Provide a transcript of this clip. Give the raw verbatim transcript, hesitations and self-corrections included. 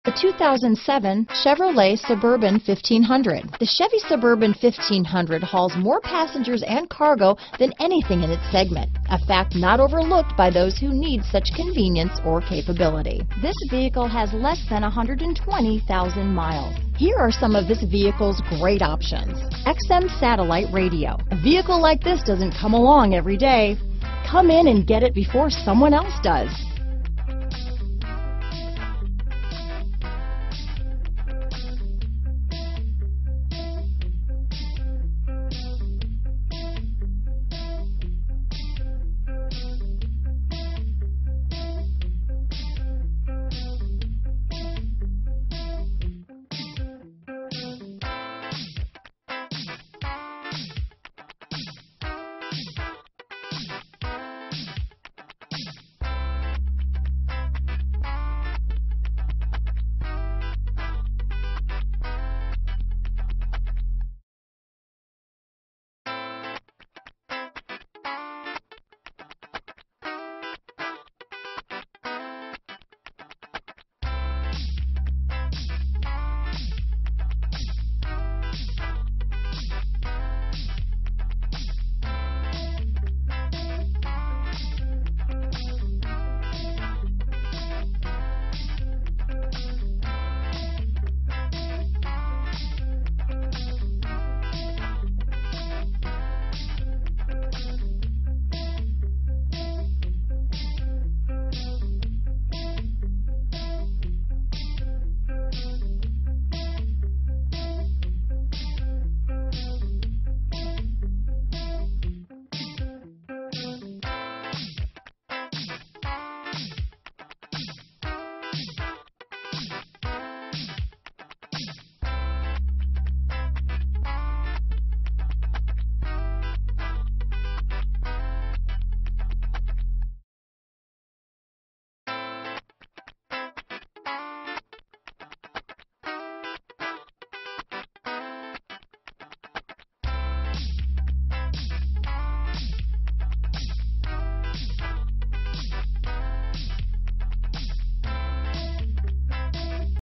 The two thousand seven Chevrolet Suburban fifteen hundred. The Chevy Suburban fifteen hundred hauls more passengers and cargo than anything in its segment, a fact not overlooked by those who need such convenience or capability. This vehicle has less than one hundred twenty thousand miles. Here are some of this vehicle's great options: X M satellite radio. A vehicle like this doesn't come along every day. Come in and get it before someone else does.